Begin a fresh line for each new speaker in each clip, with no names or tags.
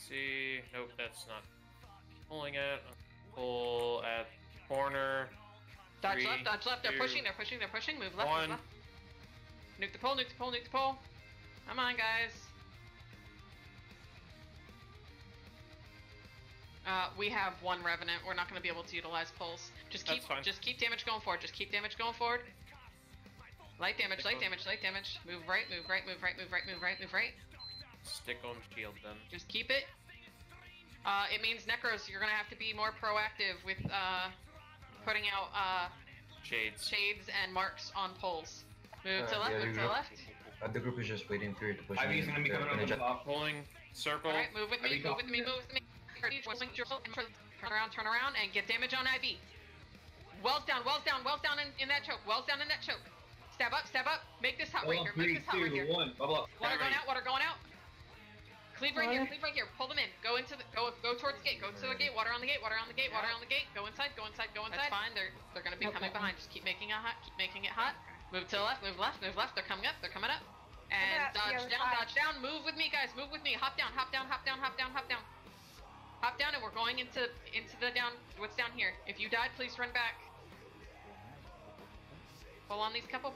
see. Nope, that's not pulling it. Pull at corner.
Dodge
3,
left, dodge left. They're
2,
pushing, they're pushing, they're pushing. Move left,
1.
move left. Nuke the pole, nuke the pole, nuke the pole. Come on, guys. We have one Revenant. We're not going to be able to utilize pulls. Just keep damage going forward. Just keep damage going forward. Light damage, light damage, light damage. Move right, move right, move right, move right, move right, move right.
Stick on shield then.
Just keep it. It means Necros, you're going to have to be more proactive with putting out
Shades
and marks on poles. Move to left, move to left.
The group is just waiting for you to push.
Ivy's gonna be coming over the top.
Pulling circle.
Alright, move with me, move with me, move with me. Turn around, and get damage on IV. Wells down in that choke. Wells down in that choke. Stab up, make this hot right here, make this hot right here.
3, 2, 1, bubble up.
Water going out. Cleave right here, pull them in. Go towards the gate, go to the gate, water on the gate. Go inside. That's fine, they're gonna be coming behind. Just keep making it hot. Move to the left, move left. They're coming up. And dodge down, move with me, guys, move with me. Hop down. Hop down, and we're going into the down, what's down here. If you died, please run back. Pull on these couple.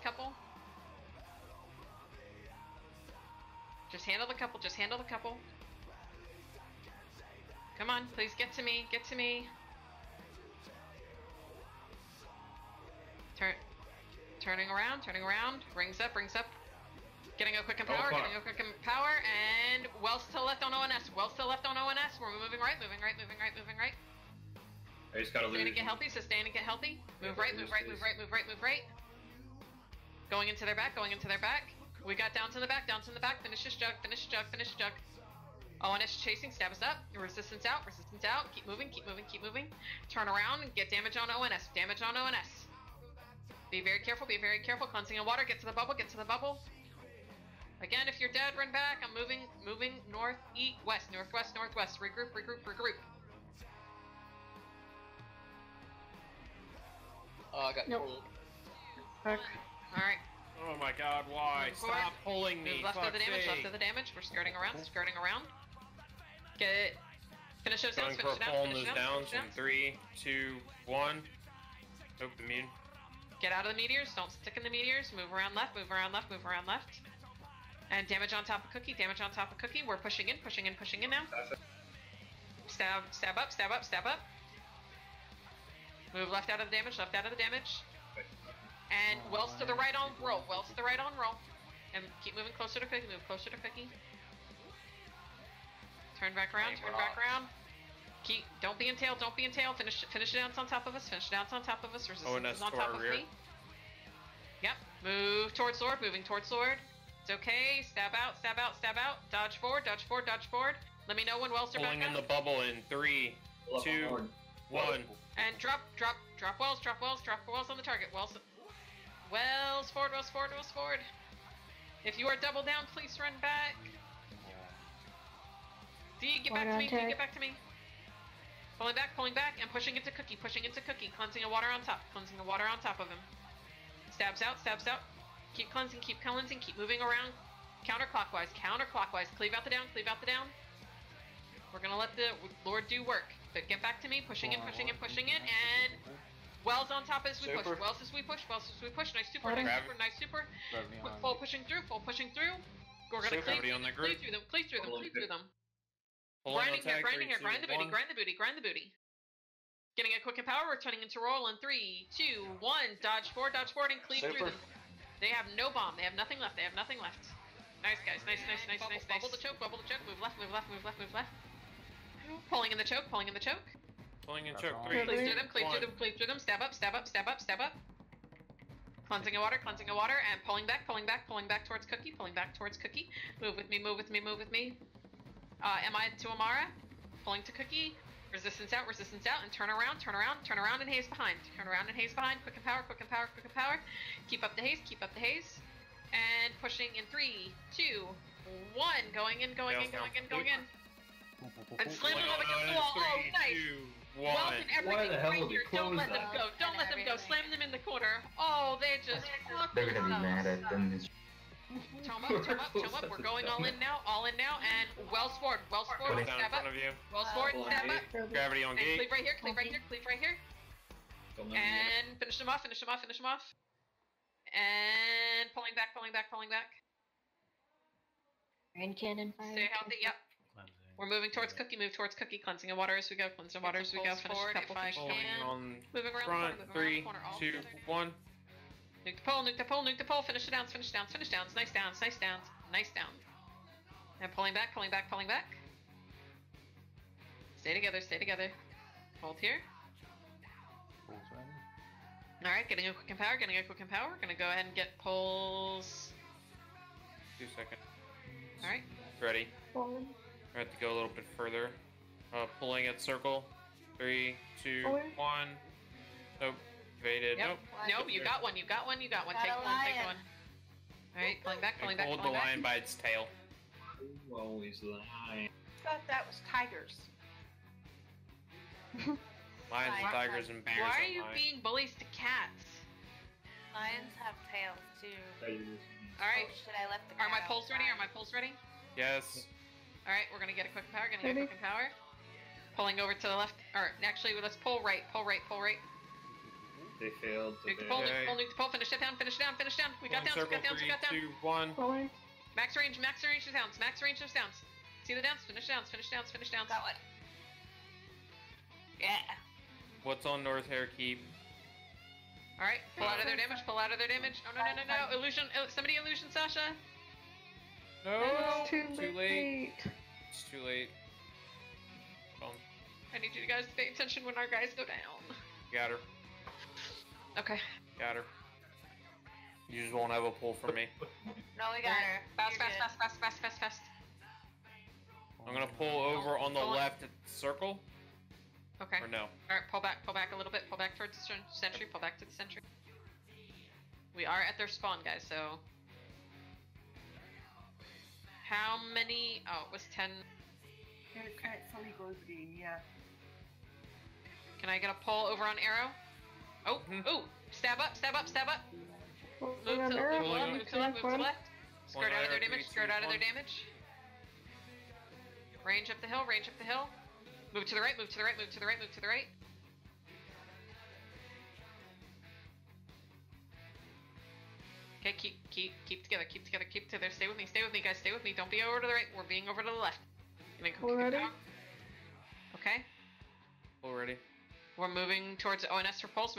Just handle the couple, Come on, please get to me. Turning around, rings up. Getting a quick empower, and Wells to left on ONS. We're moving right.
I just gotta
Sustain and get healthy. Move right. Going into their back. We got down to the back. Finish this jug. ONS chasing, stab us up. Resistance out. Keep moving. Turn around and get damage on ONS. Be very careful. Cleansing and water. Get to the bubble. Again, if you're dead, run back. I'm moving north, east, west, northwest. Regroup.
I got pulled.
Alright.
Oh my god, why? Stop pulling me.
Move left of the damage. We're skirting around. Get it. Finish those downs.
Going for pulling those downs in 3, 2, 1. Nope, immune.
Get out of the meteors. Don't stick in the meteors. Move around left. And damage on top of Cookie. We're pushing in now. Stab up. Move left out of the damage. And Wells to the right on roll. And keep moving closer to Cookie. Turn back around. Don't be in tail. Finish it down on top of us. Resistance is on top of me. Yep. Move towards sword. It's okay. Stab out. Dodge forward. Let me know when Wells are back.
Pulling in the bubble in 3, 2, 1.
And drop Wells. Drop Wells on the target. Wells forward. If you are double down, please run back. D, get back to me. Pulling back, and pushing into Cookie. Cleansing the water on top of him. Stabs out. Keep cleansing, keep moving around. Counterclockwise. Cleave out the down. We're gonna let the Lord do work. But get back to me, pushing in, and Wells on top as we push. Wells as we push. Nice super. Full pushing through. We're gonna cleave through them. Grinding here. Grind the booty. Getting a quick empower, we're turning into roll in 3, 2, 1. Dodge forward, and cleave through them. They have no bomb. They have nothing left. Nice, guys. Nice. Bubble the choke. Move left. Pulling in the choke.
Pulling in choke. 3.
Cleave through them. Stab up. Cleansing of water, and pulling back towards Cookie. Move with me. MI to Amara. Pulling to Cookie. Resistance out, and turn around, and haze behind. Quick empower. Keep up the haze. And pushing in 3, 2, 1. Going in. And slamming them against the wall.
3,
Oh, nice.
2, 1.
Wells and everything
the hell
right
did
here.
they
Don't let
close
them go. Slam them in the corner. Oh, they just fucked
They're gonna be
themselves.
mad at them.
Tome up. We're going all in now, and Wells forward,
Down in
stab
front
up.
of you.
Wells forward,
Hold on,
stab
Dave.
up.
Gravity on
And
gate.
cleave right here, cleave right here.
Don't let me
And finish them off. And pulling back.
Rain cannon fire.
Stay healthy, yep. We're moving towards Cookie, cleansing of water as we go, finish a forward couple, if I finish
Pulling
can.
on
Moving around
front.
the corner,
3,
all
2,
together.
1.
Nuke the pole, finish downs. Nice downs. And pulling back. Stay together. Hold here. Alright, getting a quick empower. Gonna go ahead and get poles.
2 seconds.
Alright.
Ready.
Forward.
I have to go a little bit further. Pulling at circle. 3, 2,
Forward.
1. Nope. Evaded.
Yep.
Nope.
Nope, you got one. Take one. Alright, pulling back.
I pulled the lion by its tail.
Who always lying?
Thought that was tigers.
Lions,
Lion.
tigers, and bears.
Why are
on
you
mine.
being bullies to cats?
Lions have tails too.
Alright,
Oh, shit, I left the
are my
cat
poles ready?
outside.
Yes.
Alright, we're gonna get a quick power.
Ready.
Pulling over to the left. Or, actually, let's pull right.
They failed.
Nuke the pole, finish it down. We got downs,
Circle, 3, 2, 1.
Forward.
Max range those downs. See the downs? Finish downs.
Got one. Yeah.
What's on North Hair Keep?
Alright, pull out of their damage. Oh, no. Illusion, somebody illusion Sasha.
No!
It's too late.
It's too late. Hold on.
I need you guys to pay attention when our guys go down.
Got her.
Okay.
Got her. You just won't have a pull from me.
No, we got her.
Fast.
You're good.
I'm gonna pull over on the
Pull on.
left at the circle.
Okay.
Or no?
Alright, pull back a little bit. Pull back towards the sentry. Pull back to the sentry. We are at their spawn, guys, so... How many... Oh, it was 10...
Yeah.
Can I get a pull over on arrow? Oh,
Mhm.
ooh! Stab up! Move to
Forward.
the left, move to the left.
One
Skirt out of their
higher,
damage,
3, 2, 1.
Range up the hill. Move to the right. Okay, keep together. Stay with me, guys. Don't be over to the right. We're being over to the left. Giving quick
Already?
power. Okay.
Already.
We're moving towards ONS for pulse.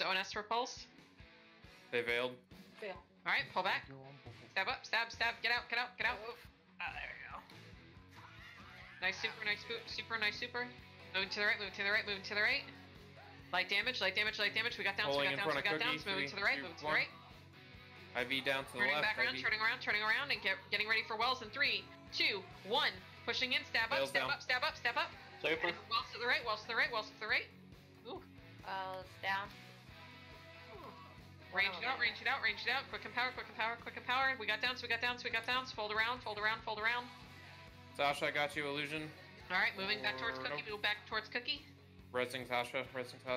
They veiled.
Alright, pull back. Stab up, stab. Get out.
Oh, there we go.
Nice super. Moving to the right. Light damage. We got downs.
Pulling in front of Cookie.
Moving to the
3,
right.
2, 1. IV down to the
Turning
left.
back around,
IV.
turning around, and getting ready for wells in 3, 2, 1. Pushing in, stab up.
Sails down.
Saber. And wells to the right. Ooh.
Well, it's down.
Range it out. Quick and power. We got downs. Fold around.
Sasha, I got you. Illusion.
Alright, moving back towards
Nope.
Cookie. Move back towards Cookie.
Resting Sasha.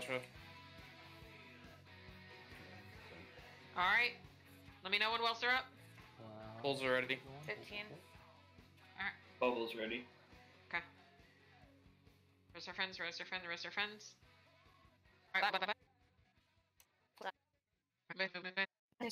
Alright. Let me know when wells are up.
Pulls are ready.
15.
Bubbles ready.
Rest our friends. Alright, bye.
Nice.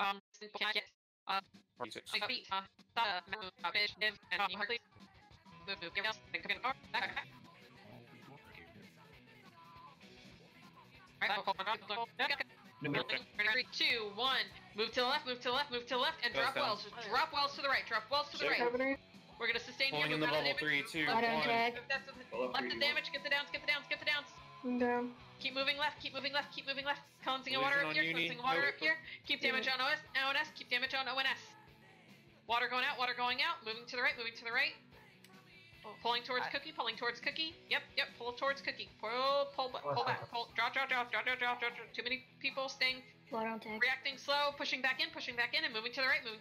Okay.
3, 2, 1. Move to the left, and drop
down.
wells. Just drop wells to the right.
Cover.
We're gonna sustain
Pulling
here.
in the
Move out of
bubble.
damage.
3, 2,
I don't
1.
tag.
Pull up
Left
where
the
you
damage. Get the downs.
I'm down.
Keep moving left. Cleansing of
Illusion
water
on
up here.
Uni.
Cleansing of water
No.
up here. Keep damage on ONS. Keep damage on ONS. Water going out. Moving to the right. Pulling towards Cookie. Yep. Pull towards Cookie. Pull back. Drop. Too many people staying,
Blood on tag.
reacting slow. Pushing back in, and moving to the right.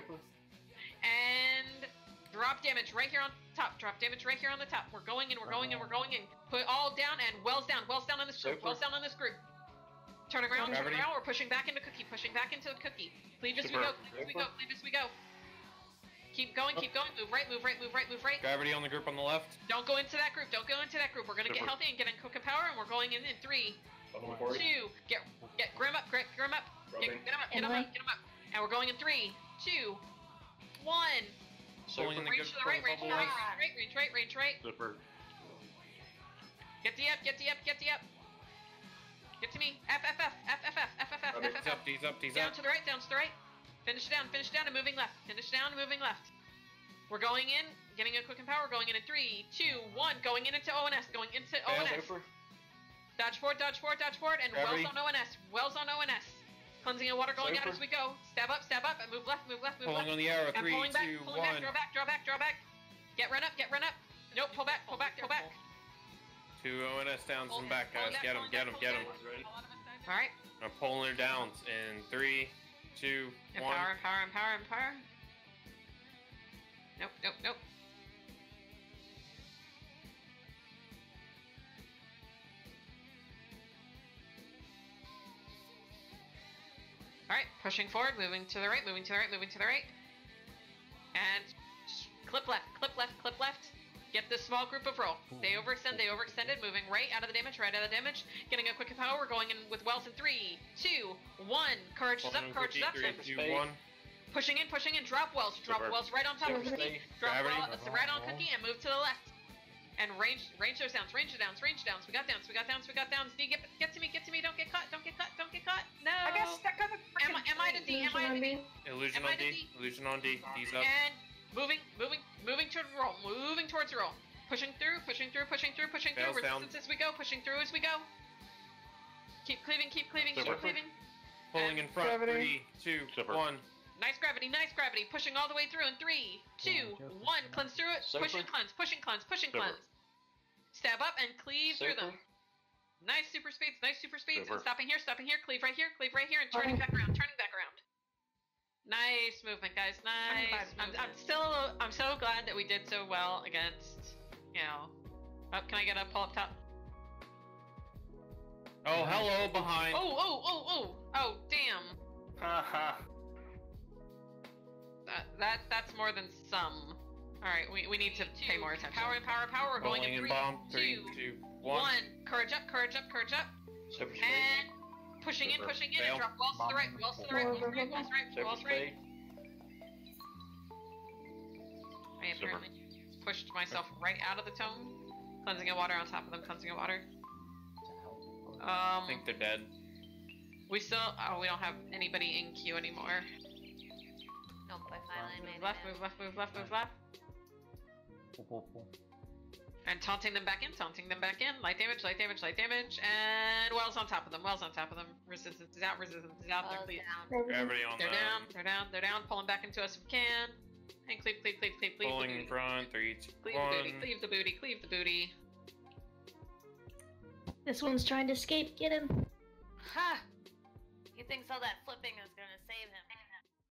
And drop damage right here on top. We're going in. Put all down and wells down on this group. Turn around, turn
Gravity.
around. We're pushing back into Cookie, pushing back into Cookie. Cleave as we
Super.
go, cleave as we go, cleave as we go. Keep going, keep going. Move right, move right, move right, move right.
Gravity on the group on the left.
Don't go into that group, don't go into that group. We're gonna get
Super.
healthy and get in Coca Power, and we're going in 3,
Bubble
2,
forward.
get Grim up, Grim up. Get
Rubbing.
him up, get him up, get him up. And we're going in 3, 2, 1.
Pulling in the
Range
good
to the right, range to the
bubble.
right, range right, range right.
Super.
Get the up, get the up, get the up. Get to me. F, F, F, F, F, F, F, F, F,
He's
F, F.
up, he's up, he's
Down
up.
to the right, down to the right. Finish it down, and moving left. Finish it down and moving left. We're going in, getting a quick and power, going in 3, 2, 1, going in into ONS, going into ONS. Dodge forward, dodge forward, dodge forward, and
Gravity.
Wells on ONS. Wells on ONS. Cleansing and water going out as we go. Stab up, and move left, move left, move
Pulling
left.
on the arrow.
And
3,
pulling back,
2,
pulling back,
1.
draw back, draw back, draw back. Get run up, get run up. Nope, pull back, pull back, pull back.
2 ONS downs
Pull
and back, guys.
back,
Get him,
pull
get
back,
him,
pull
get
back.
him.
Alright.
I'm pulling her downs in 3, 2, 1.
Empower, empower, empower, empower. Nope, nope, nope. Alright, pushing forward, moving to the right, moving to the right, moving to the right. And clip left, clip left, clip left. Get this small group of roll. They overextended, moving right out of the damage, right out of the damage. Getting a quick power, we're going in with Wells in 3, 2, 1. Courage is up, courage is up.
3, 2, 1.
Pushing in, drop Wells Wells right on top of Cookie. Drop
Gravity.
Wells right on Cookie and move to the left. And range those downs, range the downs. We got downs, we got downs, we got downs. D, get to me, don't get caught, don't get caught, don't get caught. No.
I got stuck on the
Am I the D? Am I the D?
Illusion
Am I
on
the
D.
D?
Illusion on D. D's up.
And moving towards the roll, moving towards the roll. Pushing through.
Fails down.
Resistance as we go, pushing through as we go. Keep cleaving,
Super.
keep cleaving.
Pulling in front.
Gravity.
3, 2,
Super.
1.
Nice gravity, pushing all the way through in 3, 2, 1, cleanse through it, pushing cleanse. Stab up and cleave through them. Nice super speeds,
Super.
Stopping here, cleave right here, and turning back around, Nice movement, guys, nice. I'm so glad that we did so well against, oh, can I get a pull up top?
Oh, hello, behind.
Oh, damn.
Haha.
That's more than some. Alright, we need to pay more attention. Power, we're going
Rolling
in
in
3,
bomb. 3,
2,
2, 1.
1. Courage up.
Super speed.
And pushing in,
Fail.
and drop Wells to the right, Wells right. I apparently pushed myself right out of the tome. Cleansing and water on top of them, cleansing and water.
I think they're dead.
We don't have anybody in queue anymore.
Nope, I finally made
Move left. And taunting them back in. Light damage, and Wells on top of them, Resistance is out,
Oh,
they're clear.
down.
Gravity on
They're down, pulling back into us if we can. And cleave
Pulling
the
in
booty.
front. 3, 2,
Cleave
1.
the booty.
This one's trying to escape. Get him.
Ha! He thinks all that flipping is